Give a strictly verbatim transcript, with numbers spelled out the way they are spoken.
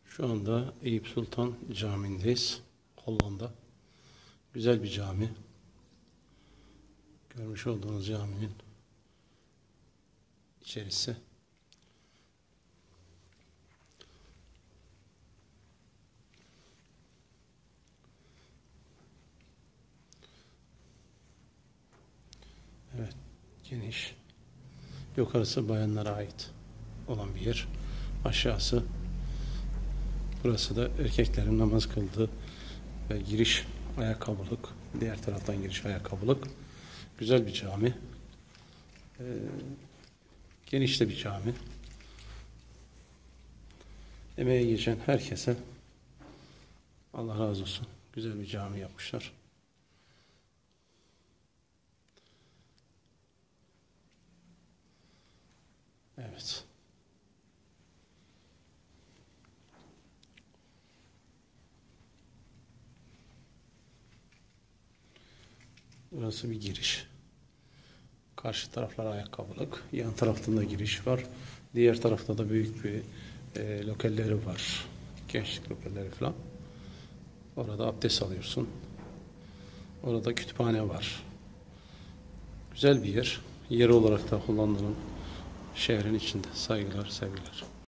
Şu anda Eyüp Sultan Camii'ndeyiz. Hollanda. Güzel bir cami. Görmüş olduğunuz caminin içerisi. Evet, geniş. Yukarısı bayanlara ait olan bir yer. Aşağısı, burası da erkeklerin namaz kıldığı ve giriş ayakkabılık. Diğer taraftan giriş ayakkabılık. Güzel bir cami. Ee, geniş de bir cami. Emeğe geçen herkese Allah razı olsun. Güzel bir cami yapmışlar. Evet. Burası bir giriş. Karşı taraflar ayakkabılık. Yan taraftan da giriş var. Diğer tarafta da büyük bir e, lokalleri var. Gençlik lokalleri falan. Orada abdest alıyorsun. Orada kütüphane var. Güzel bir yer. Yer olarak da Hollanda'nın şehrin içinde. Saygılar, sevgiler.